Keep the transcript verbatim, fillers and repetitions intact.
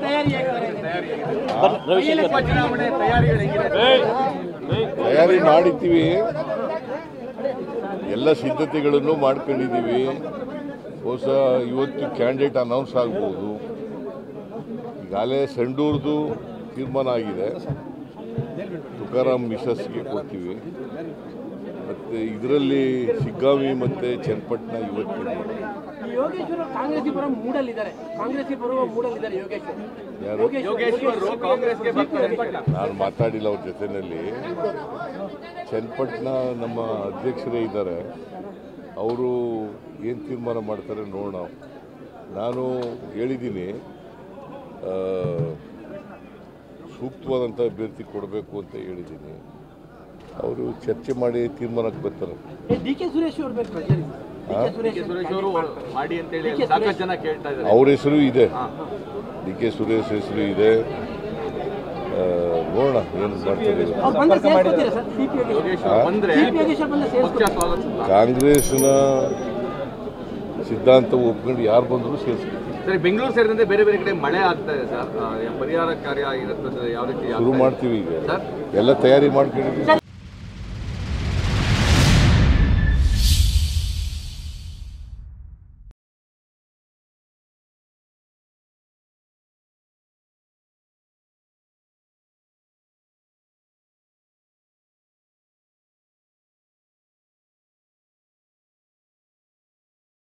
ತಯಾರಿ ಮಾಡಿದ್ದೀವಿ, ಎಲ್ಲ ಸಿದ್ಧತೆಗಳನ್ನು ಮಾಡ್ಕೊಂಡಿದ್ದೀವಿ. ಹೊಸ ಇವತ್ತು ಕ್ಯಾಂಡಿಡೇಟ್ ಅನೌನ್ಸ್ ಆಗ್ಬೋದು. ಈಗಾಗಲೇ ಸಂಡೂರ್ದು ತೀರ್ಮಾನ ಆಗಿದೆ, ತುಕಾರಾಮ್ ಮಿಸಸ್ಗೆ ಕೊಡ್ತೀವಿ. ಮತ್ತು ಇದರಲ್ಲಿ ಶಿಗ್ಗಾವಿ ಮತ್ತು ಚನ್ನಪಟ್ಟಣ ಇವತ್ತು ಯೋಗೇಶ್ವರ ಕಾಂಗ್ರೆಸ್ ಬರೋ ಮೂಡಲ್ಲಿದ್ದಾರೆ, ಕಾಂಗ್ರೆಸ್ ಬರುವ ಮೂಡಲ್ಲಿದ್ದಾರೆ ಯೋಗೇಶ್ವರ್. ನಾನು ಮಾತಾಡಿಲ್ಲ ಅವ್ರ ಜೊತೆಯಲ್ಲಿ. ಚನ್ನಪಟ್ಟಣ ನಮ್ಮ ಅಧ್ಯಕ್ಷರೇ ಇದ್ದಾರೆ, ಅವರು ಏನು ತೀರ್ಮಾನ ಮಾಡ್ತಾರೆ ನೋಡೋಣ. ನಾನು ಹೇಳಿದ್ದೀನಿ ಸೂಕ್ತವಾದಂಥ ಅಭ್ಯರ್ಥಿ ಕೊಡಬೇಕು ಅಂತ ಹೇಳಿದ್ದೀನಿ. ಅವರು ಚರ್ಚೆ ಮಾಡಿ ತೀರ್ಮಾನಕ್ಕೆ ಬರ್ತಾರೆ. ಡಿ ಕೆ ಸುರೇಶ್ ಅವರು ಅವ್ರ ಹೆಸರು ಇದೆ, ಡಿ ಕೆ ಸುರೇಶ್ ಹೆಸರು ಇದೆ. ನೋಡೋಣ ಏನು ಮಾಡ್ತಾರೆ. ಕಾಂಗ್ರೆಸ್ನ ಸಿದ್ಧಾಂತ ಒಪ್ಕೊಂಡು ಯಾರು ಬಂದರೂ ಸೇರಿಸ್ಬೇಕು. ಸರಿ, ಬೆಂಗಳೂರು ಸೇರಿದಂತೆ ಬೇರೆ ಬೇರೆ ಕಡೆ ಮಳೆ ಆಗ್ತಾ ಇದೆ ಸರ್, ಪರಿಹಾರ ಕಾರ್ಯ ಇರುತ್ತೆ ಯಾವ ರೀತಿ ಶುರು ಮಾಡ್ತೀವಿ. ಈಗ ಎಲ್ಲ ತಯಾರಿ ಮಾಡ್ಕೊಂಡಿದ್ದೀವಿ.